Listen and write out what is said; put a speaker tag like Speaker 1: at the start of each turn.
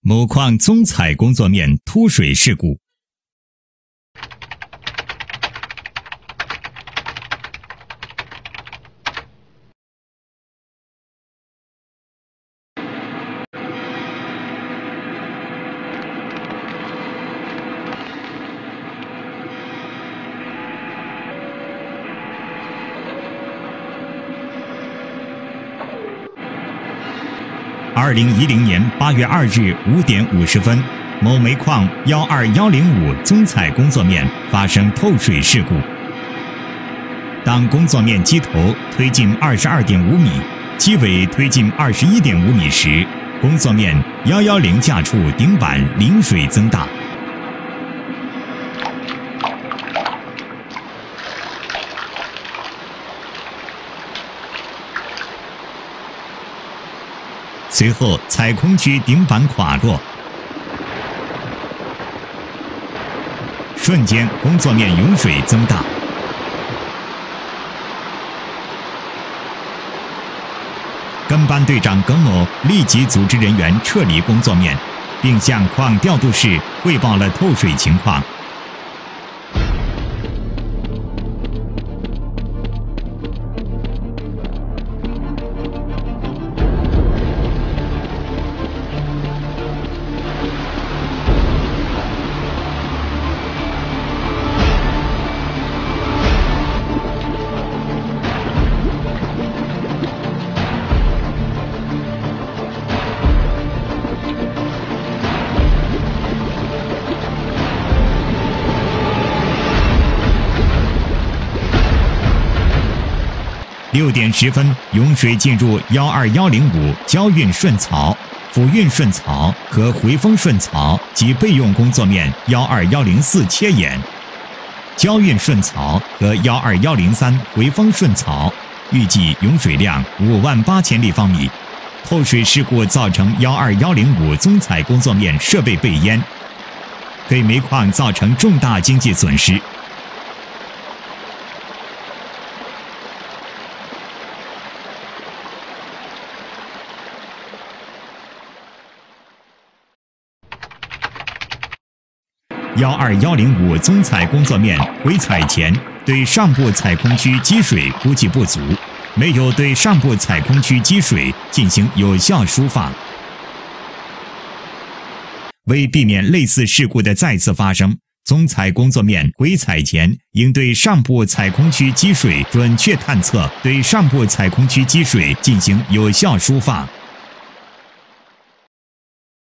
Speaker 1: 某矿综采工作面突水事故。2010年8月2日5点50分，某煤矿12105综采工作面发生透水事故。当工作面机头推进22.5米，机尾推进21.5米时，工作面110架处顶板淋水增大。随后，采空区顶板垮落，瞬间工作面涌水增大。跟班队长耿某立即组织人员撤离工作面，并向矿调度室汇报了透水情况。6点10分，涌水进入12105交运顺槽、辅运顺槽和回风顺槽及备用工作面12104切眼。交运顺槽和12103回风顺槽预计涌水量58000立方米。透水事故造成12105综采工作面设备被淹，对煤矿造成重大经济损失。12105综采工作面回采前，对上部采空区积水估计不足，没有对上部采空区积水进行有效疏放。为避免类似事故的再次发生，综采工作面回采前应对上部采空区积水准确探测，对上部采空区积水进行有效疏放。